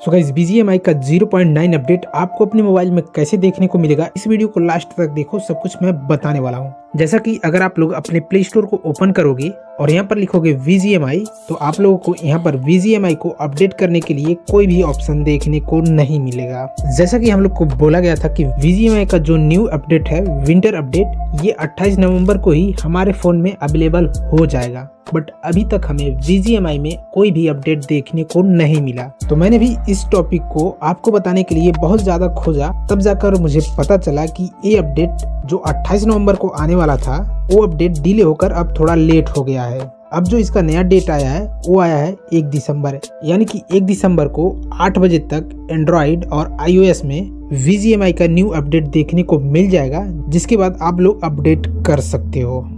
So guys BGMI का 0.9 update आपको अपने मोबाइल में कैसे देखने को मिलेगा, इस वीडियो को लास्ट तक देखो, सब कुछ मैं बताने वाला हूँ। जैसा कि अगर आप लोग अपने प्ले स्टोर को ओपन करोगे और यहाँ पर लिखोगे BGMI, तो आप लोगों को यहाँ पर BGMI को अपडेट करने के लिए कोई भी ऑप्शन देखने को नहीं मिलेगा। जैसा कि हम लोग को बोला गया था कि BGMI का जो न्यू अपडेट है, विंटर अपडेट, ये 28 नवंबर को ही हमारे फोन में अवेलेबल हो जाएगा, बट अभी तक हमें BGMI में कोई भी अपडेट देखने को नहीं मिला। तो मैंने भी इस टॉपिक को आपको बताने के लिए बहुत ज्यादा खोजा, तब जाकर मुझे पता चला कि ये अपडेट जो 28 नवंबर को आने वाला था, वो अपडेट डिले होकर अब थोड़ा लेट हो गया है। अब जो इसका नया डेट आया है वो आया है 1 दिसंबर, यानी कि 1 दिसंबर को 8 बजे तक एंड्रॉइड और iOS में BGMI का न्यू अपडेट देखने को मिल जाएगा, जिसके बाद आप लोग अपडेट कर सकते हो।